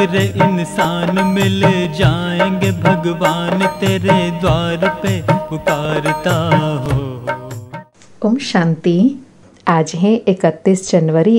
सारे इंसान मिल जाएंगे, भगवान तेरे द्वार पे पुकारता हो। ओम शांति। आज है 31 जनवरी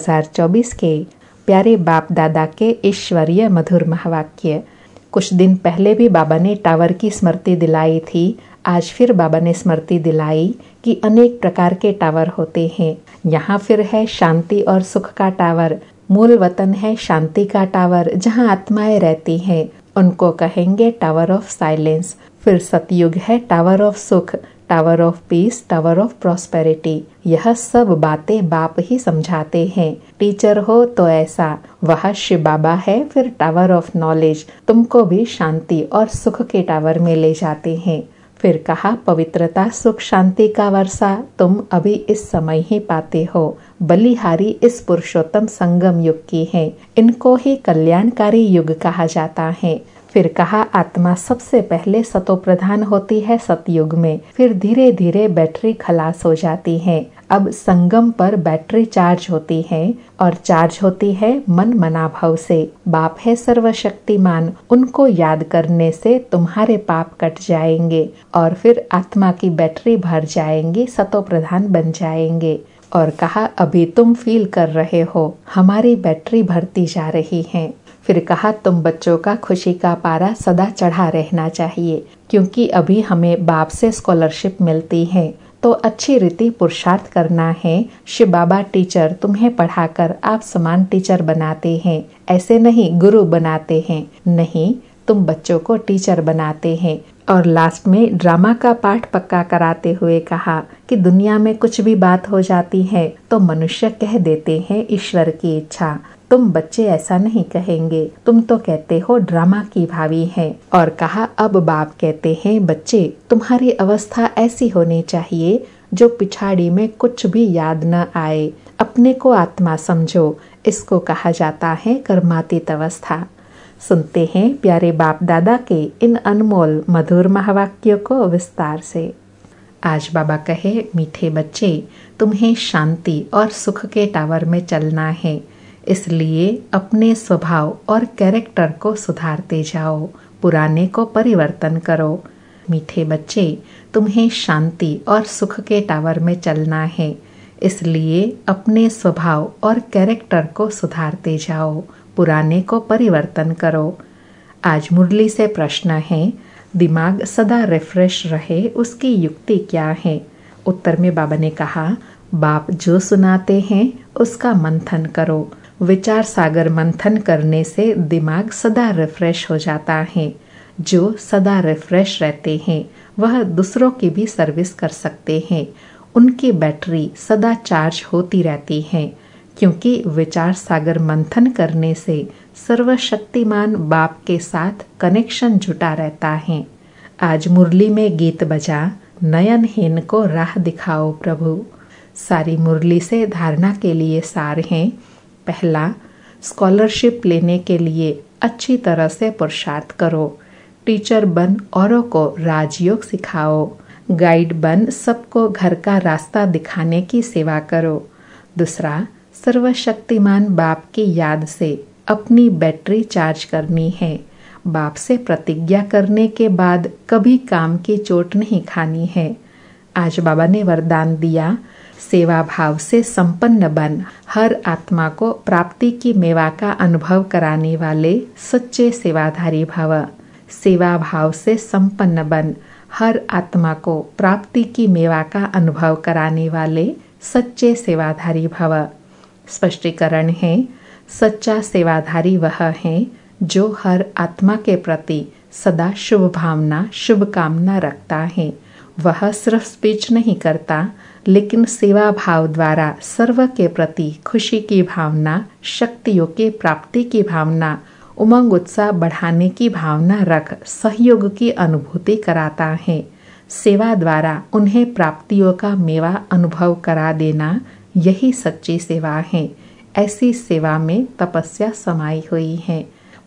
2024 के प्यारे बाप दादा के ईश्वरीय मधुर महावाक्य। कुछ दिन पहले भी बाबा ने टावर की स्मृति दिलाई थी। आज फिर बाबा ने स्मृति दिलाई कि अनेक प्रकार के टावर होते हैं। यहाँ फिर है शांति और सुख का टावर। मूल वतन है शांति का टावर, जहाँ आत्माएं रहती हैं, उनको कहेंगे टावर ऑफ साइलेंस। फिर सतयुग है टावर ऑफ सुख, tower of peace, tower of prosperity. यह सब बातें बाप ही समझाते हैं। टीचर हो तो ऐसा, वह शिव बाबा है। फिर टावर ऑफ नॉलेज तुमको भी शांति और सुख के टावर में ले जाते हैं। फिर कहा पवित्रता सुख शांति का वर्षा तुम अभी इस समय ही पाते हो। बलिहारी इस पुरुषोत्तम संगम युग की है। इनको ही कल्याणकारी युग कहा जाता है। फिर कहा आत्मा सबसे पहले सतो प्रधान होती है सतयुग में, फिर धीरे धीरे बैटरी खलास हो जाती है। अब संगम पर बैटरी चार्ज होती है और चार्ज होती है मन मनाभाव से। बाप है सर्वशक्तिमान, उनको याद करने से तुम्हारे पाप कट जाएंगे और फिर आत्मा की बैटरी भर जाएंगी, सतो प्रधान बन जाएंगे। और कहा अभी तुम फील कर रहे हो हमारी बैटरी भरती जा रही है। फिर कहा तुम बच्चों का खुशी का पारा सदा चढ़ा रहना चाहिए, क्योंकि अभी हमें बाप से स्कॉलरशिप मिलती है, तो अच्छी रीति पुरुषार्थ करना है। शिव बाबा टीचर तुम्हें पढ़ाकर आप समान टीचर बनाते हैं, ऐसे नहीं गुरु बनाते हैं, नहीं तुम बच्चों को टीचर बनाते हैं। और लास्ट में ड्रामा का पाठ पक्का कराते हुए कहा कि दुनिया में कुछ भी बात हो जाती है तो मनुष्य कह देते हैं ईश्वर की इच्छा। तुम बच्चे ऐसा नहीं कहेंगे, तुम तो कहते हो ड्रामा की भावी है। और कहा अब बाप कहते हैं बच्चे तुम्हारी अवस्था ऐसी होनी चाहिए जो पिछाड़ी में कुछ भी याद न आए, अपने को आत्मा समझो। इसको कहा जाता है कर्मातीत अवस्था। सुनते हैं प्यारे बाप दादा के इन अनमोल मधुर महावाक्यों को विस्तार से। आज बाबा कहे मीठे बच्चे तुम्हें शांति और सुख के टावर में चलना है, इसलिए अपने स्वभाव और कैरेक्टर को सुधारते जाओ, पुराने को परिवर्तन करो। मीठे बच्चे तुम्हें शांति और सुख के टावर में चलना है, इसलिए अपने स्वभाव और कैरेक्टर को सुधारते जाओ, पुराने को परिवर्तन करो। आज मुरली से प्रश्न है दिमाग सदा रिफ्रेश रहे उसकी युक्ति क्या है। उत्तर में बाबा ने कहा बाप जो सुनाते हैं उसका मंथन करो। विचार सागर मंथन करने से दिमाग सदा रिफ्रेश हो जाता है। जो सदा रिफ्रेश रहते हैं वह दूसरों की भी सर्विस कर सकते हैं। उनकी बैटरी सदा चार्ज होती रहती है, क्योंकि विचार सागर मंथन करने से सर्वशक्तिमान बाप के साथ कनेक्शन जुटा रहता है। आज मुरली में गीत बजा नयनहीन को राह दिखाओ प्रभु। सारी मुरली से धारणा के लिए सार हैं। पहला, स्कॉलरशिप लेने के लिए अच्छी तरह से पुरुषार्थ करो। टीचर बन औरों को राजयोग सिखाओ। गाइड बन सबको घर का रास्ता दिखाने की सेवा करो। दूसरा, सर्वशक्तिमान बाप की याद से अपनी बैटरी चार्ज करनी है। बाप से प्रतिज्ञा करने के बाद कभी काम की चोट नहीं खानी है। आज बाबा ने वरदान दिया सेवा भाव से संपन्न बन, हर आत्मा को प्राप्ति की मेवा का अनुभव कराने वाले सच्चे सेवाधारी भव। सेवा भाव से संपन्न बन, हर आत्मा को प्राप्ति की मेवा का अनुभव कराने वाले सच्चे सेवाधारी भव। स्पष्टीकरण है सच्चा सेवाधारी वह है जो हर आत्मा के प्रति सदा शुभ भावना शुभ कामना रखता है। वह सिर्फ स्पीच नहीं करता, लेकिन सेवा भाव द्वारा सर्व के प्रति खुशी की भावना, शक्तियों के प्राप्ति की भावना, उमंग उत्साह बढ़ाने की भावना रख सहयोग की अनुभूति कराता है। सेवा द्वारा उन्हें प्राप्तियों का मेवा अनुभव करा देना यही सच्ची सेवा है। ऐसी सेवा में तपस्या समाई हुई है।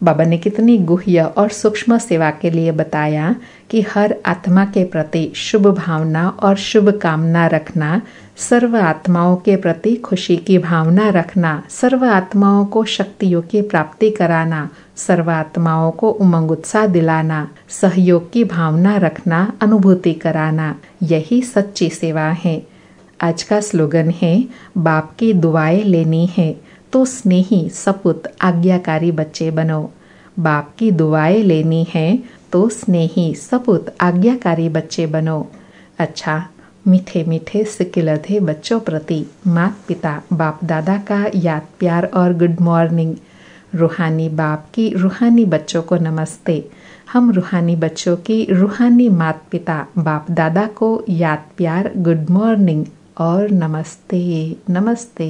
बाबा ने कितनी गुह्य और सूक्ष्म सेवा के लिए बताया कि हर आत्मा के प्रति शुभ भावना और शुभ कामना रखना, सर्व आत्माओं के प्रति खुशी की भावना रखना, सर्व आत्माओं को शक्तियों की प्राप्ति कराना, सर्व आत्माओं को उमंग उत्साह दिलाना, सहयोग की भावना रखना, अनुभूति कराना, यही सच्ची सेवा है। आज का स्लोगन है, बाप की दुआएं लेनी है तो स्नेही सपूत आज्ञाकारी बच्चे बनो। बाप की दुआएं लेनी है तो स्नेही सपूत आज्ञाकारी बच्चे बनो। अच्छा, मीठे मीठे सिकिलधे बच्चों प्रति माता पिता बाप दादा का याद प्यार और गुड मॉर्निंग। रूहानी बाप की रूहानी बच्चों को नमस्ते। हम रूहानी बच्चों की रूहानी माता पिता बाप दादा को याद प्यार, गुड मॉर्निंग और नमस्ते नमस्ते।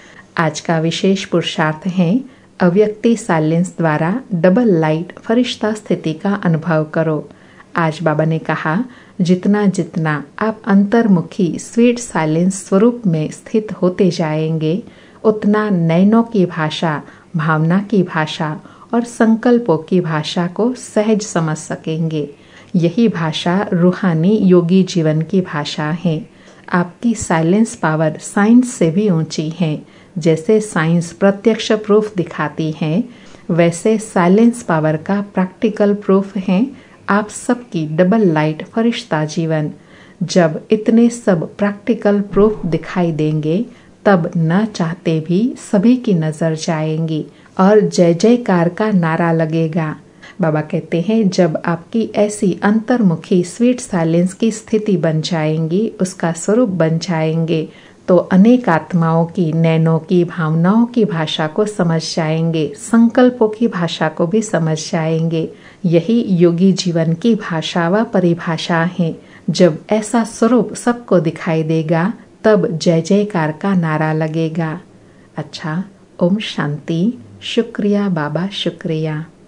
आज का विशेष पुरुषार्थ है, अव्यक्ति साइलेंस द्वारा डबल लाइट फरिश्ता स्थिति का अनुभव करो। आज बाबा ने कहा, जितना जितना आप अंतर्मुखी स्वीट साइलेंस स्वरूप में स्थित होते जाएंगे, उतना नयनों की भाषा, भावना की भाषा और संकल्पों की भाषा को सहज समझ सकेंगे। यही भाषा रूहानी योगी जीवन की भाषा है। आपकी साइलेंस पावर साइंस से भी ऊंची है। जैसे साइंस प्रत्यक्ष प्रूफ दिखाती है, वैसे साइलेंस पावर का प्रैक्टिकल प्रूफ है आप सबकी डबल लाइट फरिश्ता जीवन। जब इतने सब प्रैक्टिकल प्रूफ दिखाई देंगे, तब न चाहते भी सभी की नजर जाएंगी और जय जयकार का नारा लगेगा। बाबा कहते हैं, जब आपकी ऐसी अंतर्मुखी स्वीट साइलेंस की स्थिति बन जाएंगी, उसका स्वरूप बन जाएंगे, तो अनेक आत्माओं की, नैनों की, भावनाओं की भाषा को समझ जाएंगे, संकल्पों की भाषा को भी समझ जाएंगे। यही योगी जीवन की भाषा व परिभाषा है। जब ऐसा स्वरूप सबको दिखाई देगा, तब जय जयकार का नारा लगेगा। अच्छा, ओम शांति। शुक्रिया बाबा, शुक्रिया।